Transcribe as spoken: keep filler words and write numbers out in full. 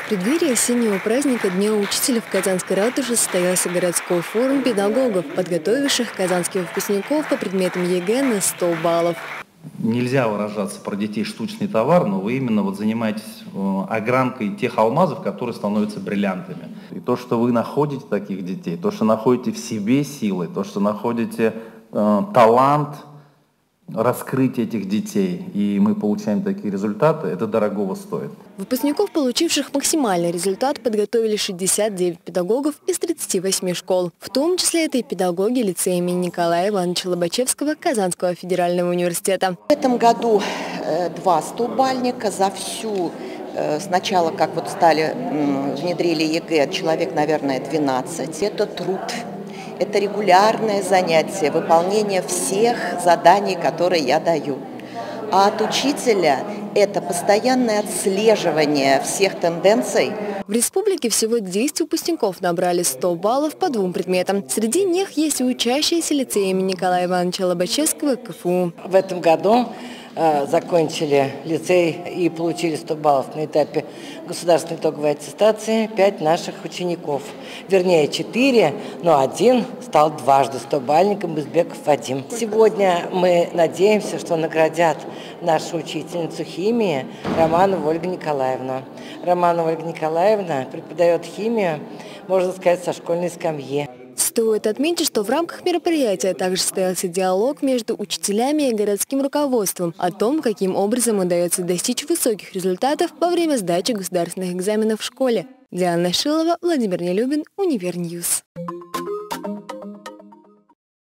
В преддверии осеннего праздника Дня учителя в Казанской ратуше состоялся городской форум педагогов, подготовивших казанских выпускников по предметам ЕГЭ на сто баллов. Нельзя выражаться про детей штучный товар, но вы именно вот занимаетесь огранкой тех алмазов, которые становятся бриллиантами. И то, что вы находите таких детей, то, что находите в себе силы, то, что находите э, талант раскрыть этих детей, и мы получаем такие результаты, это дорогого стоит. Выпускников, получивших максимальный результат, подготовили шестьдесят девять педагогов из тридцати восьми школ. В том числе это и педагоги лицея имени Николая Ивановича Лобачевского Казанского федерального университета. В этом году два стобальника за всю, сначала, как вот стали, внедрили ЕГЭ, человек, наверное, двенадцать. Это труд. Это регулярное занятие, выполнение всех заданий, которые я даю. А от учителя это постоянное отслеживание всех тенденций. В республике всего десять выпускников набрали сто баллов по двум предметам. Среди них есть и учащиеся лицея имени Николая Ивановича Лобачевского КФУ. В этом году э, закончили лицей и получили сто баллов на этапе государственной итоговой аттестации пять наших учеников. Вернее, четыре, но один стал дважды стобальником, Бызбеков Вадим. Сегодня мы надеемся, что наградят нашу учительницу химии Романову Ольгу Николаевну. Романова Ольга Николаевна преподает химию, можно сказать, со школьной скамьи. Стоит отметить, что в рамках мероприятия также состоялся диалог между учителями и городским руководством о том, каким образом удается достичь высоких результатов во время сдачи государственных экзаменов в школе. Диана Шилова, Владимир Нелюбин, Универньюз.